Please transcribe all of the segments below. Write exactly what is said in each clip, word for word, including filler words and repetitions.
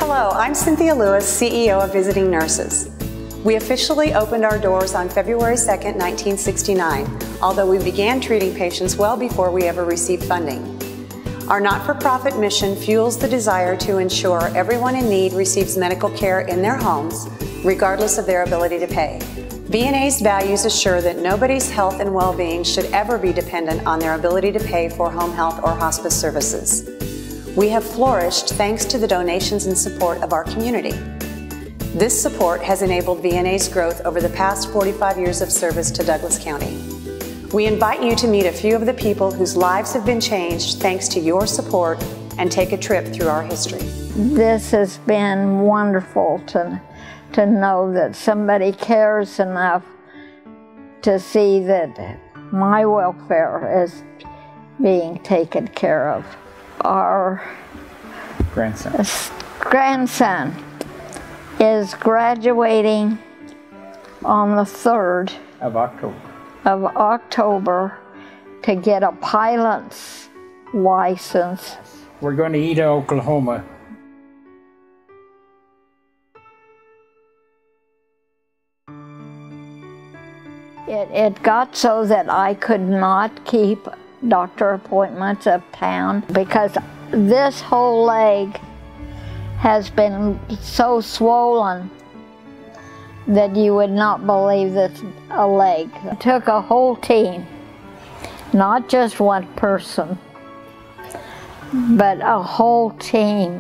Hello, I'm Cynthia Lewis, C E O of Visiting Nurses. We officially opened our doors on February second, nineteen sixty-nine, although we began treating patients well before we ever received funding. Our not-for-profit mission fuels the desire to ensure everyone in need receives medical care in their homes, regardless of their ability to pay. V N A's values assure that nobody's health and well-being should ever be dependent on their ability to pay for home health or hospice services. We have flourished thanks to the donations and support of our community. This support has enabled V N A's growth over the past forty-five years of service to Douglas County. We invite you to meet a few of the people whose lives have been changed thanks to your support and take a trip through our history. This has been wonderful to, to know that somebody cares enough to see that my welfare is being taken care of. Our grandson. grandson is graduating on the third of October. of October to get a pilot's license. We're going to Ida, Oklahoma. It, it got so that I could not keep doctor appointments uptown because this whole leg has been so swollen that you would not believe that's a leg. It took a whole team, not just one person, but a whole team.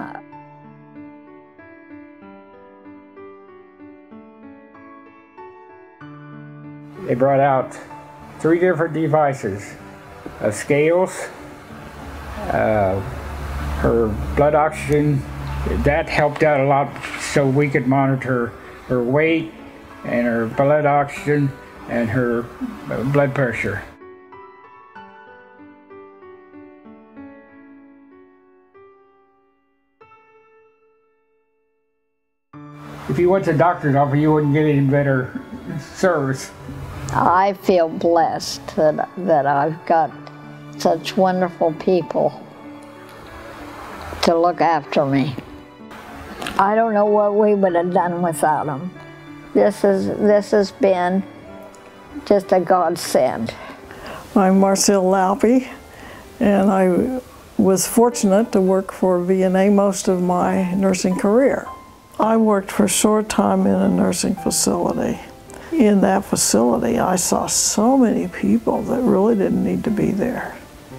They brought out three different devices. Uh, scales, uh, her blood oxygen, that helped out a lot so we could monitor her weight and her blood oxygen and her uh, blood pressure. If you went to the doctor's office, you wouldn't get any better service. I feel blessed that, that I've got such wonderful people to look after me. I don't know what we would have done without them. This, is, this has been just a godsend. I'm Marcelle Laupy, and I was fortunate to work for V N A most of my nursing career. I worked for a short time in a nursing facility. In that facility, I saw so many people that really didn't need to be there.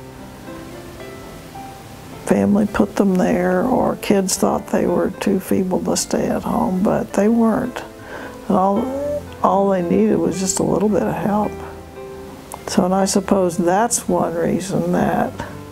Family put them there, or kids thought they were too feeble to stay at home, but they weren't. And all, all they needed was just a little bit of help. So, and I suppose that's one reason that,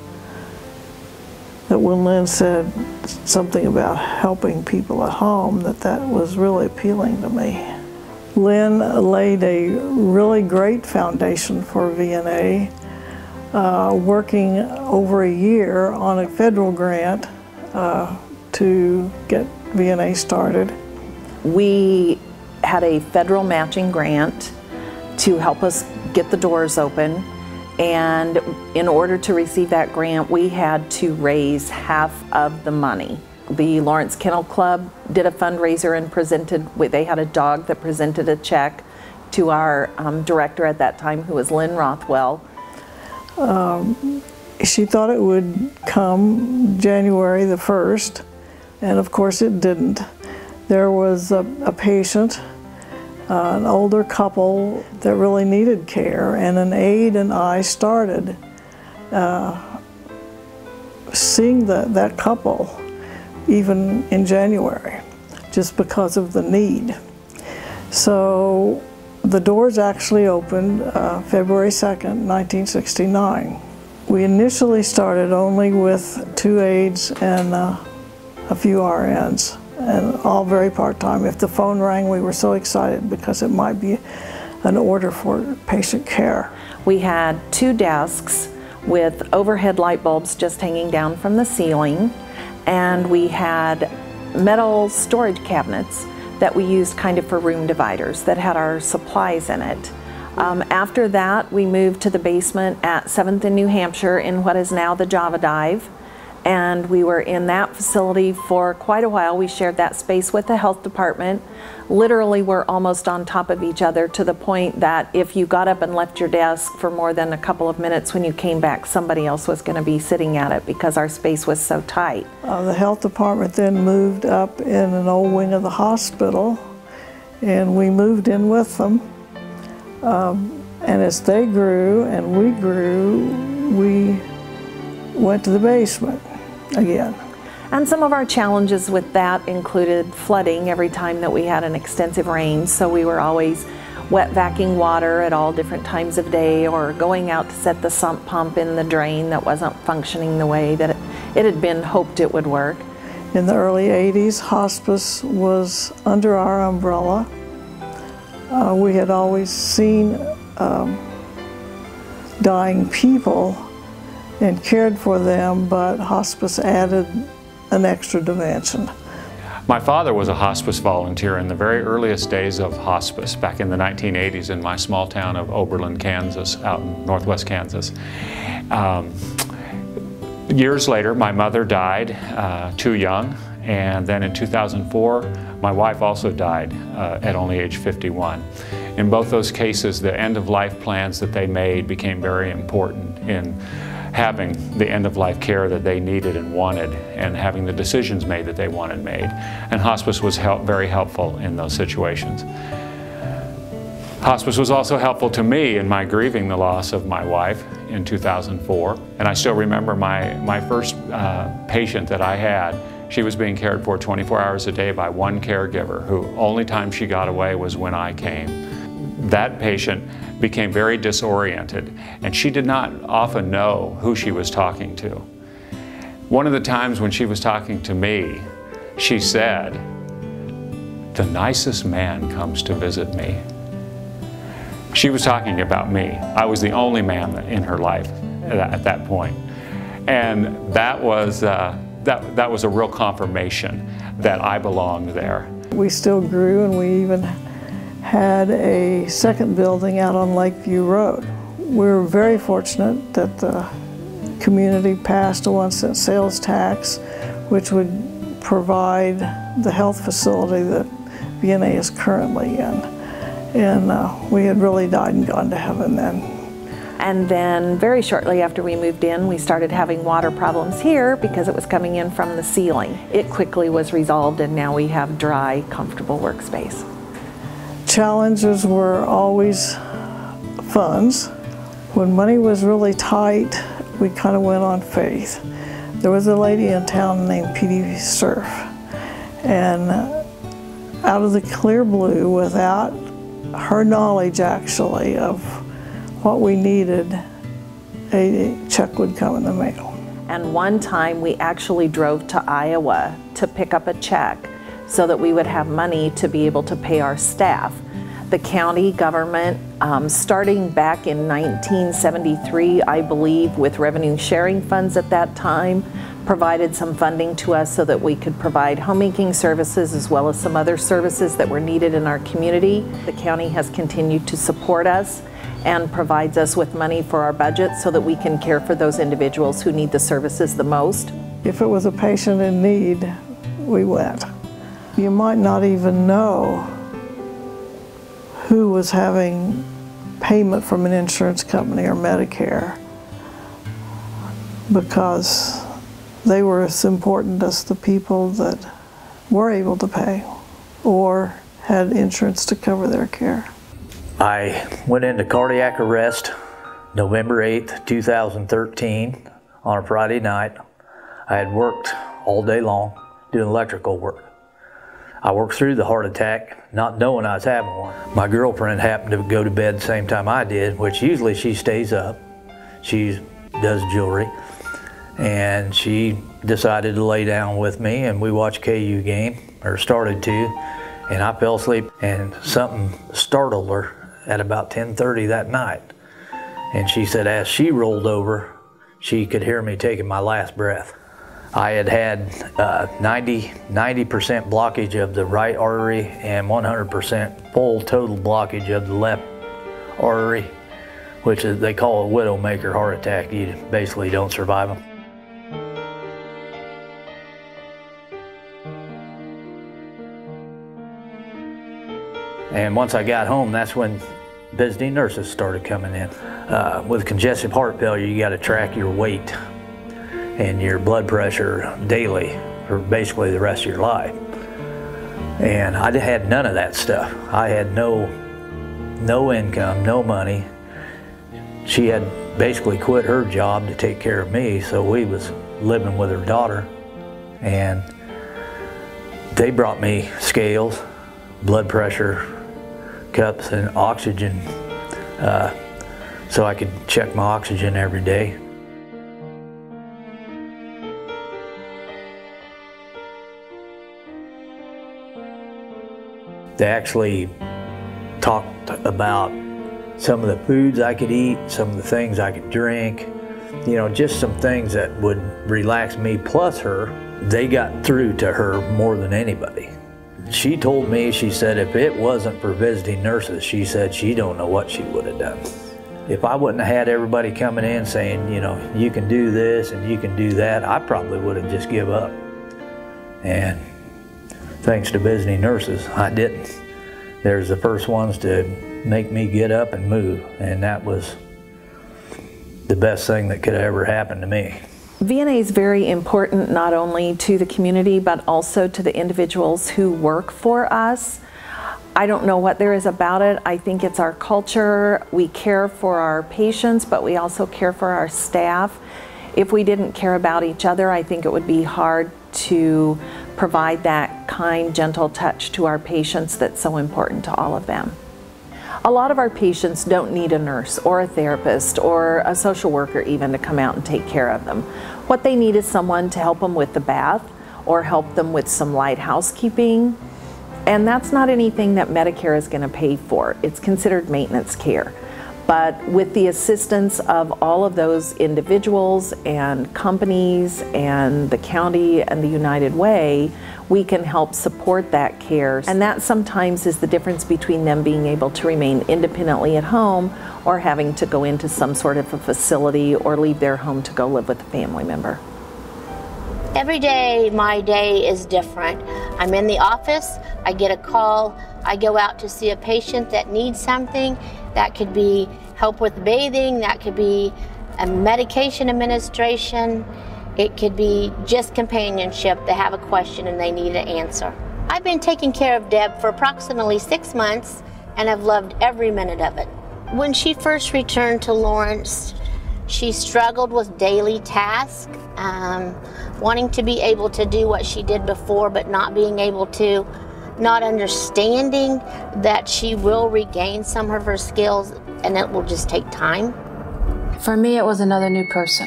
that when Lynn said something about helping people at home, that that was really appealing to me. Lynn laid a really great foundation for V N A, uh, working over a year on a federal grant uh, to get V N A started. We had a federal matching grant to help us get the doors open, and in order to receive that grant, we had to raise half of the money. The Lawrence Kennel Club did a fundraiser and presented, they had a dog that presented a check to our um, director at that time, who was Lynn Rothwell. Um, she thought it would come January the first, and of course it didn't. There was a, a patient, uh, an older couple that really needed care, and an aide and I started uh, seeing the, that couple even in January, just because of the need. So the doors actually opened uh, February second, nineteen sixty-nine. We initially started only with two aides and uh, a few R Ns, and all very part-time. If the phone rang, we were so excited because it might be an order for patient care. We had two desks with overhead light bulbs just hanging down from the ceiling, and we had metal storage cabinets that we used kind of for room dividers that had our supplies in it. Um, after that, we moved to the basement at seventh and New Hampshire in what is now the Java Dive, and we were in that facility for quite a while. We shared that space with the health department. Literally, we're almost on top of each other to the point that if you got up and left your desk for more than a couple of minutes, when you came back, somebody else was going to be sitting at it because our space was so tight. Uh, the health department then moved up in an old wing of the hospital, and we moved in with them. Um, and as they grew and we grew, we went to the basement again. And some of our challenges with that included flooding every time that we had an extensive rain, so we were always wet vacuuming water at all different times of day, or going out to set the sump pump in the drain that wasn't functioning the way that it, it had been hoped it would work. In the early eighties, hospice was under our umbrella. Uh, we had always seen um, dying people and cared for them, but hospice added an extra dimension. My father was a hospice volunteer in the very earliest days of hospice back in the nineteen eighties in my small town of Oberlin, Kansas, out in northwest Kansas. Um, years later, my mother died uh, too young, and then in two thousand four, my wife also died uh, at only age fifty-one. In both those cases, the end-of-life plans that they made became very important in having the end-of-life care that they needed and wanted, and having the decisions made that they wanted made. And hospice was help, very helpful in those situations. Hospice was also helpful to me in my grieving the loss of my wife in two thousand four. And I still remember my, my first uh, patient that I had. She was being cared for twenty-four hours a day by one caregiver, who only time she got away was when I came. That patient became very disoriented, and she did not often know who she was talking to. One of the times when she was talking to me, she said, "The nicest man comes to visit me." She was talking about me. I was the only man in her life at that point. And that was, uh, that, that was a real confirmation that I belonged there. We still grew, and we even had a second building out on Lakeview Road. We were very fortunate that the community passed a one cent sales tax, which would provide the health facility that V N A is currently in. And uh, we had really died and gone to heaven then. And then very shortly after we moved in, we started having water problems here because it was coming in from the ceiling. It quickly was resolved, and now we have dry, comfortable workspace. Challenges were always funds. When money was really tight, we kind of went on faith. There was a lady in town named P D Surf, and out of the clear blue, without her knowledge actually of what we needed, a check would come in the mail. And one time we actually drove to Iowa to pick up a check so that we would have money to be able to pay our staff. The county government, um, starting back in nineteen seventy-three, I believe, with revenue sharing funds at that time, provided some funding to us so that we could provide homemaking services as well as some other services that were needed in our community. The county has continued to support us and provides us with money for our budget so that we can care for those individuals who need the services the most. If it was a patient in need, we went. You might not even know who was having payment from an insurance company or Medicare, because they were as important as the people that were able to pay or had insurance to cover their care. I went into cardiac arrest November eighth, two thousand thirteen on a Friday night. I had worked all day long doing electrical work. I worked through the heart attack not knowing I was having one. My girlfriend happened to go to bed the same time I did, which usually she stays up. She does jewelry. And she decided to lay down with me, and we watched K U game, or started to, and I fell asleep, and something startled her at about ten thirty that night. And she said as she rolled over, she could hear me taking my last breath. I had had uh, ninety percent blockage of the right artery and one hundred percent full total blockage of the left artery, which is, they call a widowmaker heart attack. You basically don't survive them. And once I got home, that's when visiting nurses started coming in. Uh, with congestive heart failure, you got to track your weight and your blood pressure daily for basically the rest of your life. And I had none of that stuff. I had no, no income, no money. She had basically quit her job to take care of me, so we was living with her daughter. And they brought me scales, blood pressure cups, and oxygen, uh, so I could check my oxygen every day. They actually talked about some of the foods I could eat, some of the things I could drink, you know, just some things that would relax me plus her. They got through to her more than anybody. She told me, she said, if it wasn't for visiting nurses, she said she don't know what she would have done. If I wouldn't have had everybody coming in saying, you know, you can do this and you can do that, I probably would have just give up. And thanks to visiting nurses, I didn't. They're the first ones to make me get up and move, and that was the best thing that could have ever happened to me. V N A is very important not only to the community but also to the individuals who work for us. I don't know what there is about it. I think it's our culture. We care for our patients, but we also care for our staff. If we didn't care about each other, I think it would be hard to provide that kind, gentle touch to our patients that's so important to all of them. A lot of our patients don't need a nurse or a therapist or a social worker even to come out and take care of them. What they need is someone to help them with the bath or help them with some light housekeeping. And that's not anything that Medicare is going to pay for. It's considered maintenance care. But with the assistance of all of those individuals and companies and the county and the United Way, we can help support that care. And that sometimes is the difference between them being able to remain independently at home or having to go into some sort of a facility or leave their home to go live with a family member. Every day, my day is different. I'm in the office, I get a call, I go out to see a patient that needs something. That could be help with bathing, that could be a medication administration, it could be just companionship. They have a question and they need an answer. I've been taking care of Deb for approximately six months and I've loved every minute of it. When she first returned to Lawrence, she struggled with daily tasks, um, wanting to be able to do what she did before but not being able to, not understanding that she will regain some of her skills and it will just take time. For me, it was another new person.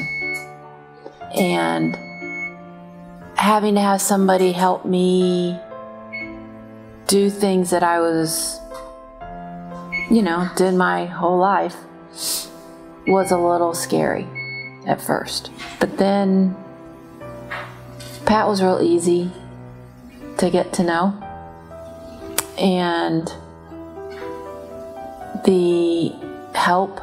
And having to have somebody help me do things that I was, you know, did my whole life was a little scary at first. But then Pat was real easy to get to know. And the help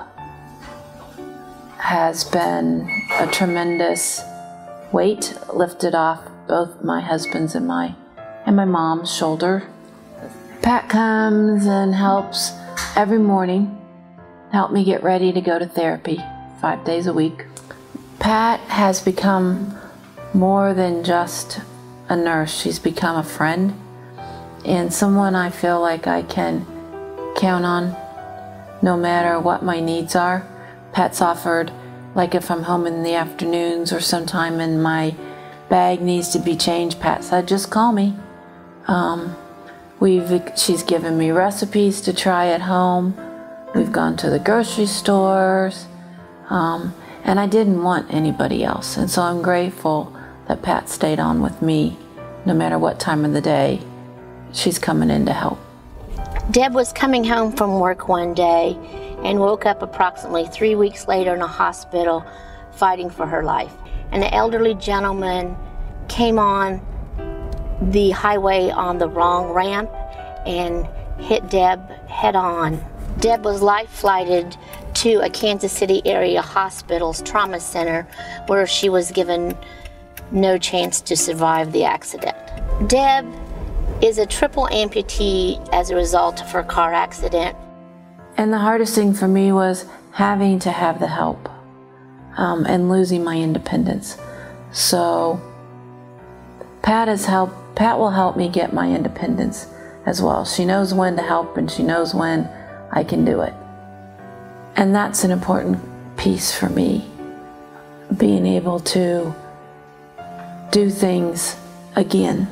has been a tremendous weight lifted off both my husband's and my and my mom's shoulder. Pat comes and helps every morning, help me get ready to go to therapy five days a week. Pat has become more than just a nurse. She's become a friend and someone I feel like I can count on no matter what my needs are. Pat's offered, like if I'm home in the afternoons or sometime and my bag needs to be changed, Pat said, just call me. Um, we've, she's given me recipes to try at home. We've gone to the grocery stores. Um, and I didn't want anybody else. And so I'm grateful that Pat stayed on with me no matter what time of the day she's coming in to help. Deb was coming home from work one day and woke up approximately three weeks later in a hospital fighting for her life. An elderly gentleman came on the highway on the wrong ramp and hit Deb head on. Deb was life flighted to a Kansas City area hospital's trauma center where she was given no chance to survive the accident. Deb is a triple amputee as a result of her car accident. And the hardest thing for me was having to have the help um, and losing my independence. So Pat has helped, Pat will help me get my independence as well. She knows when to help and she knows when I can do it. And that's an important piece for me, being able to do things again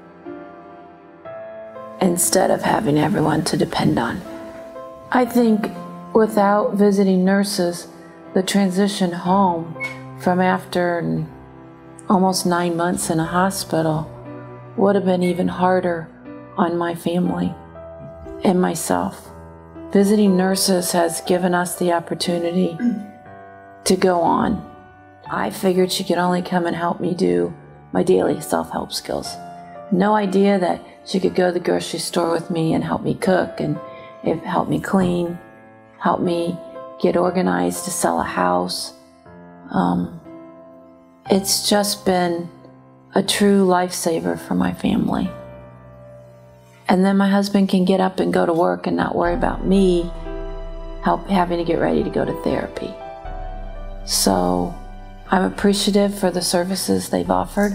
instead of having everyone to depend on. I think without visiting nurses, the transition home from after almost nine months in a hospital would have been even harder on my family and myself. Visiting nurses has given us the opportunity to go on. I figured she could only come and help me do my daily self-help skills. No idea that she could go to the grocery store with me and help me cook and help me clean, help me get organized to sell a house. Um, it's just been a true lifesaver for my family. And then my husband can get up and go to work and not worry about me help having to get ready to go to therapy. So I'm appreciative for the services they've offered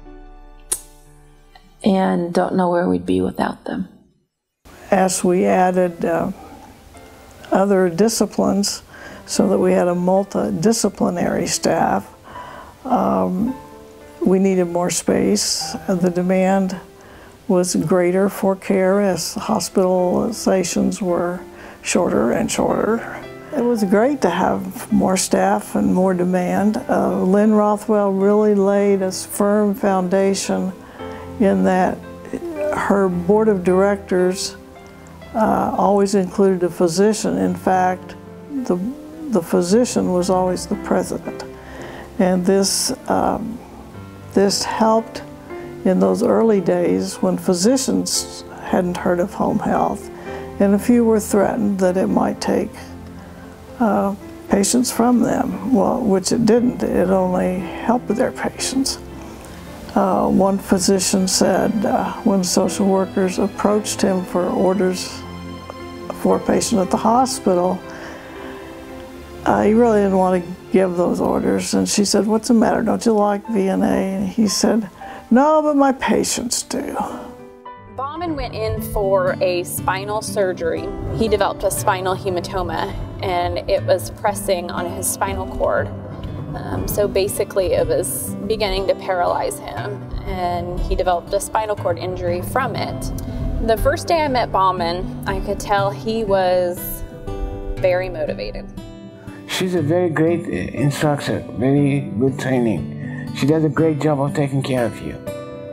and don't know where we'd be without them. As we added uh, other disciplines so that we had a multidisciplinary staff, um, we needed more space. The demand was greater for care as hospitalizations were shorter and shorter. It was great to have more staff and more demand. Uh, Lynn Rothwell really laid a firm foundation in that her board of directors uh, always included a physician. In fact, the, the physician was always the president. And this, um, this helped in those early days when physicians hadn't heard of home health, and a few were threatened that it might take uh, patients from them, well, which it didn't. It only helped their patients. Uh, one physician said uh, when social workers approached him for orders for a patient at the hospital, uh, he really didn't want to give those orders, and she said, "What's the matter, don't you like V N A?" And he said, "No, but my patients do." Bauman went in for a spinal surgery. He developed a spinal hematoma, and it was pressing on his spinal cord. Um, so basically it was beginning to paralyze him, and he developed a spinal cord injury from it. The first day I met Bauman, I could tell he was very motivated. She's a very great instructor, very good training. She does a great job of taking care of you.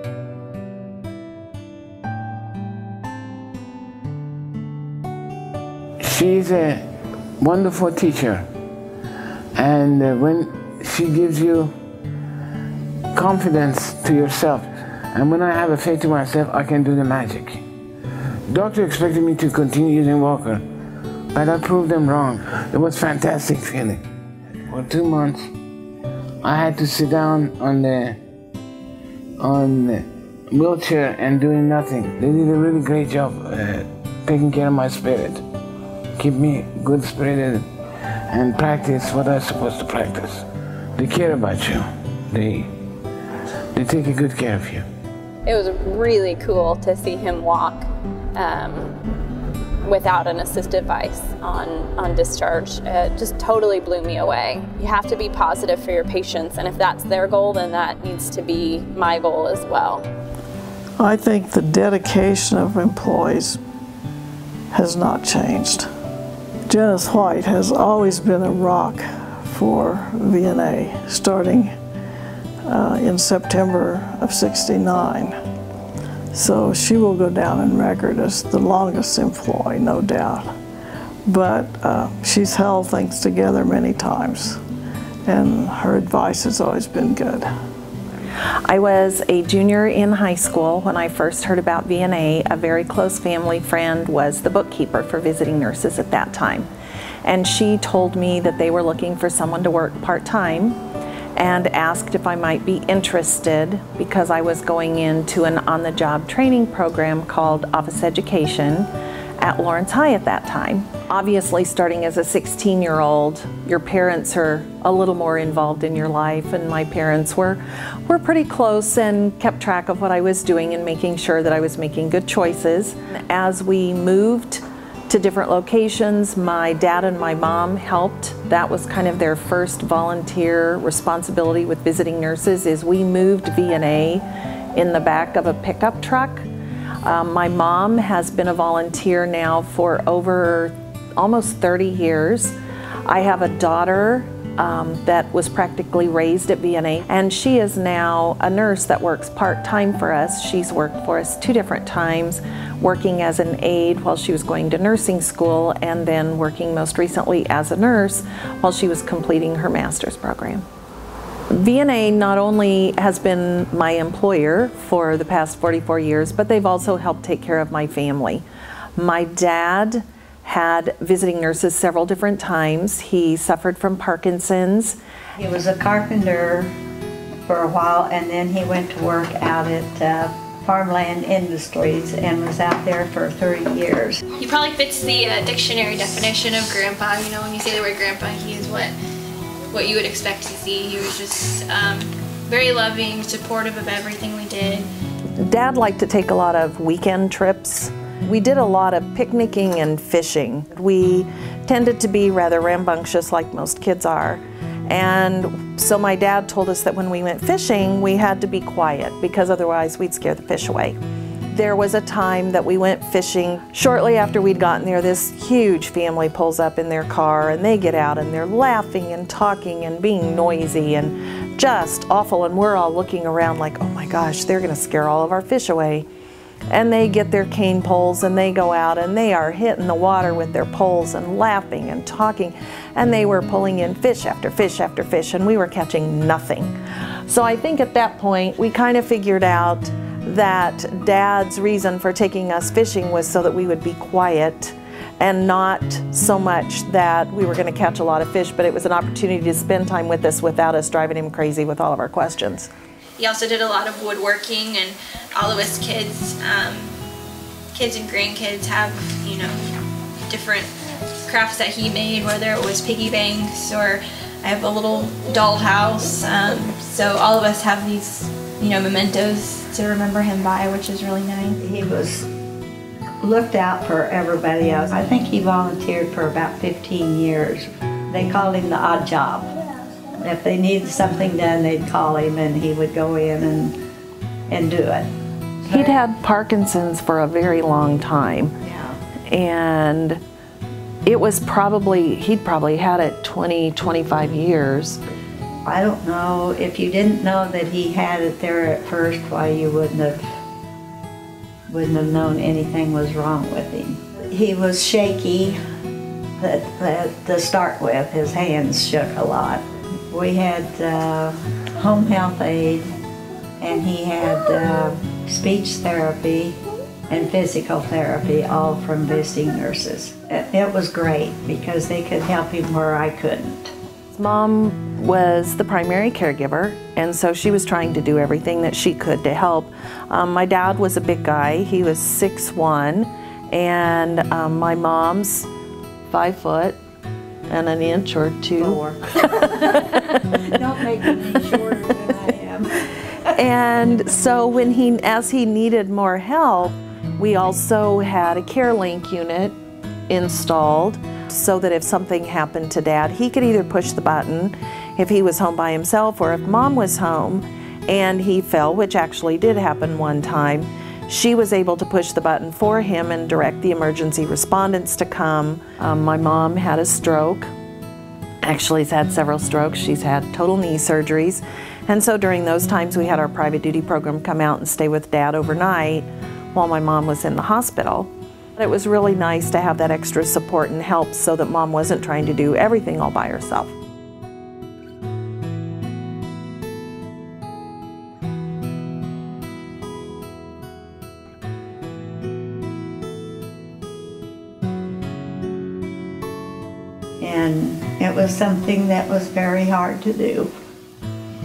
She's a wonderful teacher, and uh, when she gives you confidence to yourself, and when I have a faith to myself, I can do the magic. Doctor expected me to continue using walker, but I proved them wrong. It was a fantastic feeling. For two months, I had to sit down on the on the wheelchair and doing nothing. They did a really great job uh, taking care of my spirit, keep me good spirited, and practice what I'm supposed to practice. They care about you. They they take a good care of you. It was really cool to see him walk um, without an assistive device on, on discharge. It just totally blew me away. You have to be positive for your patients, and if that's their goal, then that needs to be my goal as well. I think the dedication of employees has not changed. Janice White has always been a rock for V N A, starting uh, in September of sixty-nine. So she will go down in record as the longest employee, no doubt. But uh, she's held things together many times, and her advice has always been good. I was a junior in high school when I first heard about V N A. A very close family friend was the bookkeeper for visiting nurses at that time. And she told me that they were looking for someone to work part-time, and asked if I might be interested because I was going into an on-the-job training program called Office Education at Lawrence High at that time. Obviously, starting as a sixteen-year-old, your parents are a little more involved in your life, and my parents were, were pretty close and kept track of what I was doing and making sure that I was making good choices. As we moved to different locations, my dad and my mom helped. That was kind of their first volunteer responsibility with visiting nurses, is we moved V N A in the back of a pickup truck. Um, my mom has been a volunteer now for over almost thirty years. I have a daughter um, that was practically raised at V N A, and she is now a nurse that works part-time for us. She's worked for us two different times, working as an aide while she was going to nursing school, and then working most recently as a nurse while she was completing her master's program. V N A not only has been my employer for the past forty-four years, but they've also helped take care of my family. My dad had visiting nurses several different times. He suffered from Parkinson's. He was a carpenter for a while, and then he went to work out at uh, Farmland Industries and was out there for thirty years. He probably fits the uh, dictionary definition of grandpa. You know, when you say the word grandpa, he is what what you would expect to see. He was just um, very loving, supportive of everything we did. Dad liked to take a lot of weekend trips. We did a lot of picnicking and fishing. We tended to be rather rambunctious, like most kids are. And so my dad told us that when we went fishing, we had to be quiet because otherwise we'd scare the fish away. There was a time that we went fishing. Shortly after we'd gotten there, this huge family pulls up in their car, and they get out and they're laughing and talking and being noisy and just awful. And we're all looking around like, oh my gosh, they're gonna scare all of our fish away. And they get their cane poles and they go out and they are hitting the water with their poles and laughing and talking. And they were pulling in fish after fish after fish, and we were catching nothing. So I think at that point, we kind of figured out that Dad's reason for taking us fishing was so that we would be quiet, and not so much that we were going to catch a lot of fish, but it was an opportunity to spend time with us without us driving him crazy with all of our questions. He also did a lot of woodworking, and all of us kids, um, kids and grandkids have, you know, different crafts that he made, whether it was piggy banks or I have a little dollhouse. Um, so all of us have these, you know, mementos to remember him by, which is really nice. He was looked out for everybody else. I think he volunteered for about fifteen years. They called him the odd job. If they needed something done, they'd call him and he would go in and, and do it. He'd had Parkinson's for a very long time. Yeah. And it was probably, he'd probably had it twenty, twenty-five years. I don't know, if you didn't know that he had it there at first, why you wouldn't have, wouldn't have known anything was wrong with him. He was shaky to start with. His hands shook a lot. We had uh, home health aid, and he had uh, speech therapy and physical therapy, all from visiting nurses. It was great because they could help him where I couldn't. Mom was the primary caregiver, and so she was trying to do everything that she could to help. Um, my dad was a big guy. He was six one, and um, my mom's five foot and an inch or two. Four. Don't make me any shorter than I am. And so when he, as he needed more help, we also had a CareLink unit installed, so that if something happened to Dad, he could either push the button if he was home by himself, or if Mom was home and he fell, which actually did happen one time, she was able to push the button for him and direct the emergency respondents to come. Um, my mom had a stroke. Actually, has had several strokes. She's had total knee surgeries. And so during those times, we had our private duty program come out and stay with Dad overnight while my mom was in the hospital. It was really nice to have that extra support and help so that Mom wasn't trying to do everything all by herself. And it was something that was very hard to do.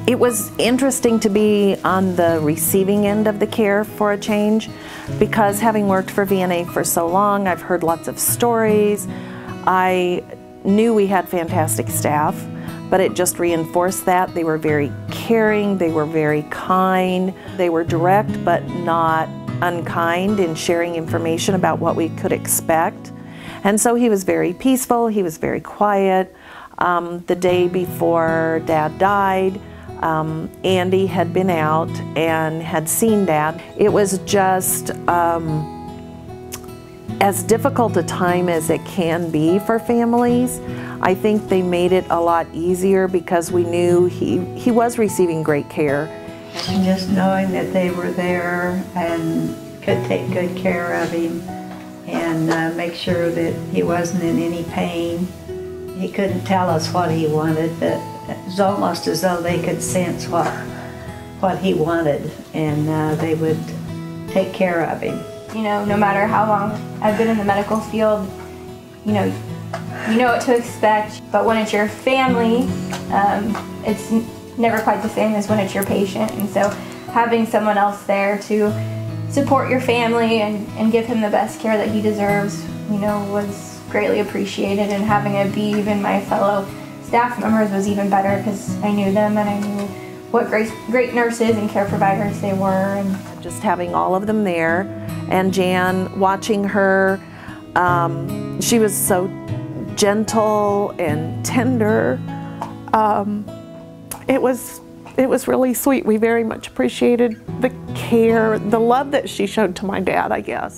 It was interesting to be on the receiving end of the care for a change, because having worked for V N A for so long, I've heard lots of stories. I knew we had fantastic staff, but it just reinforced that. They were very caring, they were very kind, they were direct but not unkind in sharing information about what we could expect. And so he was very peaceful, he was very quiet. Um, the day before Dad died, um, Andy had been out and had seen Dad. It was just um, as difficult a time as it can be for families. I think they made it a lot easier because we knew he, he was receiving great care. And just knowing that they were there and could take good care of him and uh, make sure that he wasn't in any pain. He couldn't tell us what he wanted, but it was almost as though they could sense what, what he wanted, and uh, they would take care of him. You know, no matter how long I've been in the medical field, you know, you know what to expect, but when it's your family, um, it's never quite the same as when it's your patient. And so having someone else there to support your family and, and give him the best care that he deserves, you know, was greatly appreciated. And having it be even my fellow staff members was even better because I knew them and I knew what great, great nurses and care providers they were. And just having all of them there, and Jan watching her, um, she was so gentle and tender. Um, it was it was really sweet. We very much appreciated the care, the love that she showed to my dad, I guess.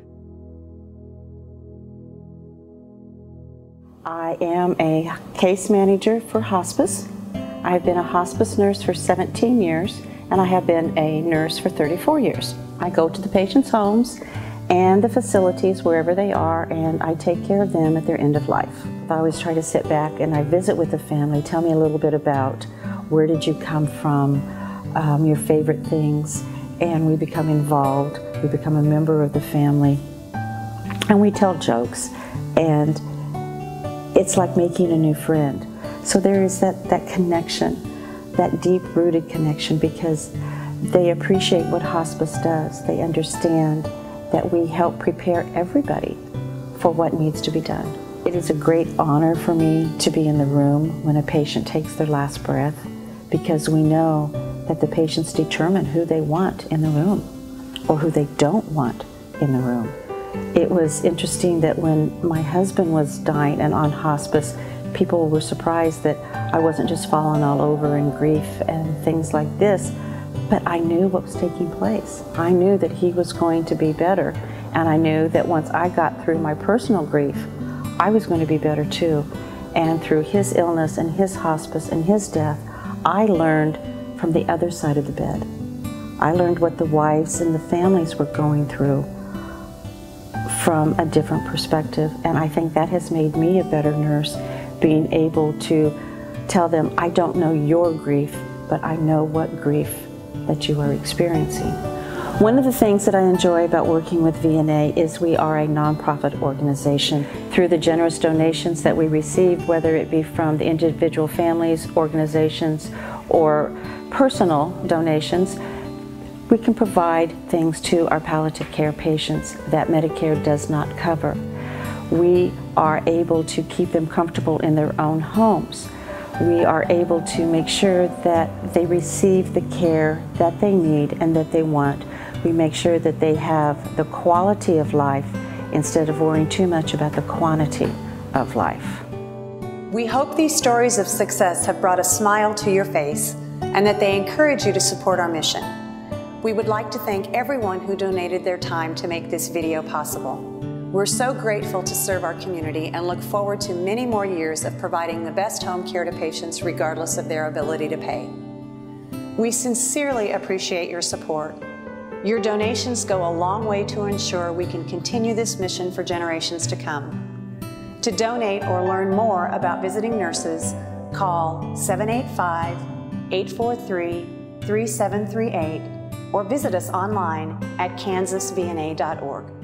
I am a case manager for hospice. I've been a hospice nurse for seventeen years, and I have been a nurse for thirty-four years. I go to the patients' homes and the facilities wherever they are, and I take care of them at their end of life. I always try to sit back and I visit with the family, tell me a little bit about where did you come from, um, your favorite things, and we become involved. We become a member of the family, and we tell jokes, and it's like making a new friend. So there is that, that connection, that deep-rooted connection, because they appreciate what hospice does. They understand that we help prepare everybody for what needs to be done. It is a great honor for me to be in the room when a patient takes their last breath, because we know that the patients determine who they want in the room or who they don't want in the room. It was interesting that when my husband was dying and on hospice, people were surprised that I wasn't just falling all over in grief and things like this, but I knew what was taking place. I knew that he was going to be better, and I knew that once I got through my personal grief, I was going to be better too. And through his illness and his hospice and his death, I learned from the other side of the bed. I learned what the wives and the families were going through from a different perspective, and I think that has made me a better nurse, being able to tell them, I don't know your grief, but I know what grief that you are experiencing. One of the things that I enjoy about working with V N A is we are a nonprofit organization. Through the generous donations that we receive, whether it be from the individual families, organizations, or personal donations, we can provide things to our palliative care patients that Medicare does not cover. We are able to keep them comfortable in their own homes. We are able to make sure that they receive the care that they need and that they want. We make sure that they have the quality of life instead of worrying too much about the quantity of life. We hope these stories of success have brought a smile to your face and that they encourage you to support our mission. We would like to thank everyone who donated their time to make this video possible. We're so grateful to serve our community and look forward to many more years of providing the best home care to patients regardless of their ability to pay. We sincerely appreciate your support. Your donations go a long way to ensure we can continue this mission for generations to come. To donate or learn more about visiting nurses, call seven eight five, eight four three, three seven three eight or visit us online at kansas v n a dot org.